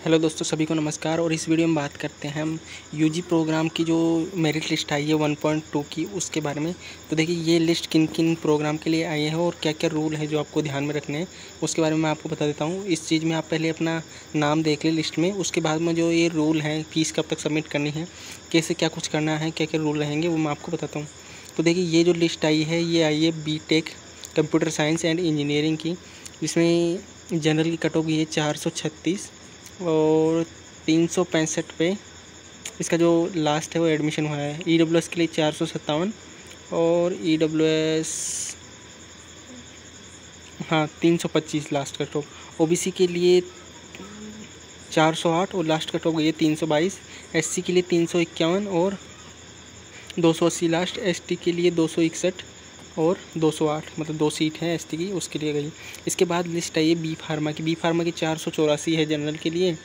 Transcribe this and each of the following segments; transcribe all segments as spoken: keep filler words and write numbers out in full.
Hello दोस्तों, सभी को नमस्कार। और इस वीडियो में बात करते हैं हम यूजी प्रोग्राम की जो मेरिट लिस्ट आई है वन पॉइंट टू की, उसके बारे में। तो देखिए ये लिस्ट किन किन प्रोग्राम के लिए आई है और क्या क्या रूल है जो आपको ध्यान में रखने हैं, उसके बारे में मैं आपको बता देता हूँ। इस चीज़ में आप पहले अपना नाम देख लें लिस्ट में, उसके बाद में जो ये रूल हैं, फ़ीस कब तक सबमिट करनी है, कैसे क्या कुछ करना है, क्या क्या रूल रहेंगे, वो मैं आपको बताता हूँ। तो देखिए ये जो लिस्ट आई है, ये आई है B tech computer science and engineering की। इसमें जनरल की कट ऑफ गई है चार सौ छत्तीस और तीन सौ पैंसठ पे इसका जो लास्ट है वो एडमिशन हुआ है। ई डब्ल्यू एस के लिए चार सौ सत्तावन और ई डब्ल्यू एस हाँ तीन सौ पच्चीस last cut off. O B C के लिए चार सौ आठ और लास्ट कट ऑफ गई है तीन सौ बाईस। एस सी के लिए तीन सौ इक्यावन और दो सौ अस्सी लास्ट। एस टी के लिए दो सौ इकसठ और दो सौ आठ, मतलब दो सीट है एस टी की, उसके लिए गई। इसके बाद लिस्ट आई है बी फार्मा की। बी फार्मा की चार सौ चौरासी है जनरल के लिए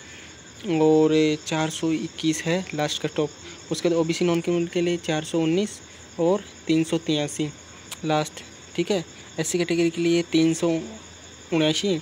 और चार सौ इक्कीस है लास्ट कट ऑफ। उसके बाद O B C non criminal के लिए चार सौ उन्नीस और तीन सौ तिरासी लास्ट, ठीक है। एस सी कैटेगरी के लिए तीन सौ उनासी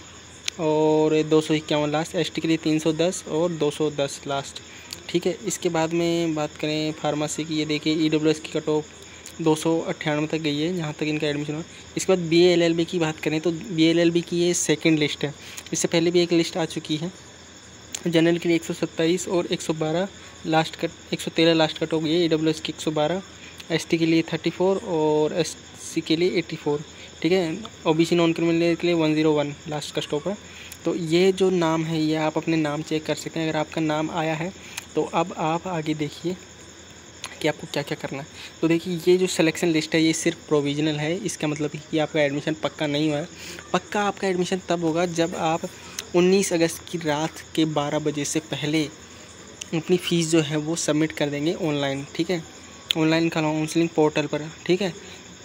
और दो सौ इक्यावन लास्ट। एस टी के लिए तीन सौ दस और दो सौ दस लास्ट, ठीक है। इसके बाद में बात करें फार्मेसी की, ये देखिए ई डब्ल्यू एस की कट ऑफ दो सौ अट्ठानवे तक गई है, जहाँ तक इनका एडमिशन हुआ। इसके बाद बी एल एल बी की बात करें तो बी एल एल बी की ये सेकंड लिस्ट है। इससे पहले भी एक लिस्ट आ चुकी है। जनरल के लिए एक सौ सत्ताईस और एक सौ बारह लास्ट कट, एक सौ तेरह लास्ट कट हो गई है। ई डब्ल्यू एस की एक सौ बारह, एस टी के लिए चौंतीस और एस सी के लिए चौरासी, ठीक है। O B C non criminal के लिए एक सौ एक लास्ट का स्टॉप है। तो ये जो नाम है ये आप अपने नाम चेक कर सकते हैं। अगर आपका नाम आया है तो अब आप आगे देखिए कि आपको क्या क्या करना है। तो देखिए ये जो सिलेक्शन लिस्ट है ये सिर्फ प्रोविजनल है। इसका मतलब कि आपका एडमिशन पक्का नहीं हुआ है। पक्का आपका एडमिशन तब होगा जब आप उन्नीस अगस्त की रात के बारह बजे से पहले अपनी फ़ीस जो है वो सबमिट कर देंगे ऑनलाइन, ठीक है, ऑनलाइन काउंसलिंग पोर्टल पर, ठीक है।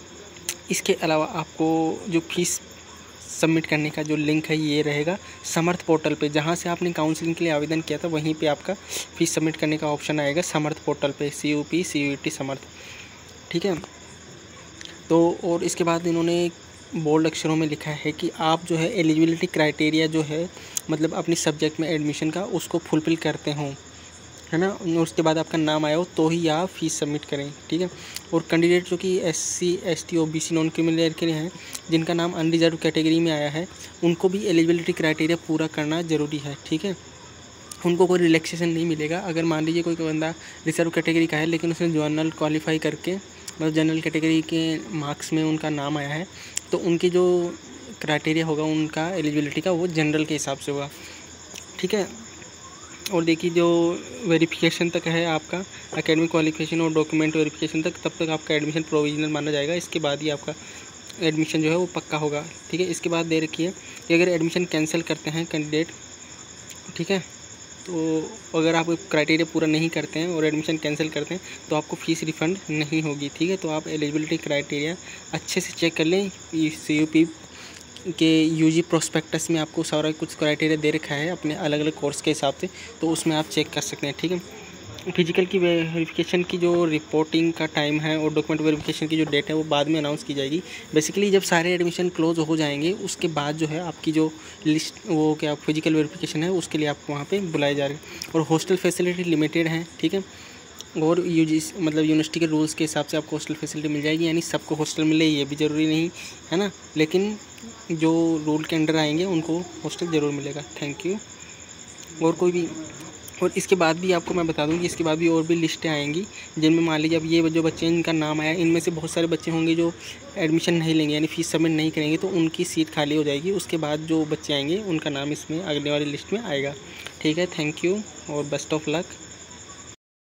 इसके अलावा आपको जो फीस सबमिट करने का जो लिंक है ये रहेगा समर्थ पोर्टल पे, जहाँ से आपने काउंसलिंग के लिए आवेदन किया था वहीं पे आपका फीस सबमिट करने का ऑप्शन आएगा समर्थ पोर्टल पे, C U P C U T Samarth, ठीक है। तो और इसके बाद इन्होंने बोल्ड अक्षरों में लिखा है कि आप जो है एलिजिबिलिटी क्राइटेरिया जो है, मतलब अपनी सब्जेक्ट में एडमिशन का, उसको फुलफ़िल करते हों, है ना। उसके बाद आपका नाम आया हो तो ही आप फीस सबमिट करें, ठीक है। और कैंडिडेट जो कि S C S T O B C non criminal के लिए हैं, जिनका नाम अनरिजर्व कैटेगरी में आया है, उनको भी एलिजिबिलिटी क्राइटेरिया पूरा करना ज़रूरी है, ठीक है। उनको कोई रिलैक्सेशन नहीं मिलेगा। अगर मान लीजिए कोई बंदा रिजर्व कैटेगरी का है लेकिन उसने जनरल क्वालिफाई करके, मतलब जनरल कैटेगरी के मार्क्स में उनका नाम आया है, तो उनकी जो क्राइटेरिया होगा उनका एलिजिबिलिटी का, वो जनरल के हिसाब से होगा, ठीक है। और देखिए जो वेरिफिकेशन तक है आपका एकेडमिक क्वालिफिकेशन और डॉक्यूमेंट वेरिफिकेशन तक, तब तक आपका एडमिशन प्रोविजनल माना जाएगा। इसके बाद ही आपका एडमिशन जो है वो पक्का होगा, ठीक है। इसके बाद दे रखी है कि अगर एडमिशन कैंसिल करते हैं कैंडिडेट, ठीक है, तो अगर आप क्राइटेरिया पूरा नहीं करते हैं और एडमिशन कैंसिल करते हैं तो आपको फ़ीस रिफ़ंड नहीं होगी, ठीक है। तो आप एलिजिबिलिटी क्राइटेरिया अच्छे से चेक कर लें। सी यू पी के यूजी प्रोस्पेक्टस में आपको सारा कुछ क्राइटेरिया दे रखा है अपने अलग अलग कोर्स के हिसाब से, तो उसमें आप चेक कर सकते हैं, ठीक है। फिजिकल की वेरिफिकेशन की जो रिपोर्टिंग का टाइम है और डॉक्यूमेंट वेरिफिकेशन की जो डेट है वो बाद में अनाउंस की जाएगी। बेसिकली जब सारे एडमिशन क्लोज हो जाएंगे उसके बाद जो है आपकी जो लिस्ट, वो क्या फिजिकल वेरिफिकेशन है, उसके लिए आपको वहाँ पे बुलाए जा रहे हैं। और हॉस्टल फैसिलिटी लिमिटेड है, ठीक है। और यूजी मतलब यूनिवर्सिटी के रूल्स के हिसाब से आपको हॉस्टल फैसिलिटी मिल जाएगी, यानी सबको हॉस्टल मिले ये भी ज़रूरी नहीं है ना, लेकिन जो रूल के अंडर आएंगे उनको हॉस्टल ज़रूर मिलेगा। Thank you. और कोई भी, और इसके बाद भी आपको मैं बता दूं कि इसके बाद भी और भी लिस्टें आएंगी, जिनमें मान लीजिए अब ये जो बच्चे इनका नाम आया, इनमें से बहुत सारे बच्चे होंगे जो एडमिशन नहीं लेंगे, यानी फ़ीस सबमिट नहीं करेंगे, तो उनकी सीट खाली हो जाएगी। उसके बाद जो बच्चे आएंगे उनका नाम इसमें अगले वाली लिस्ट में आएगा, ठीक है। थैंक यू और बेस्ट ऑफ लक।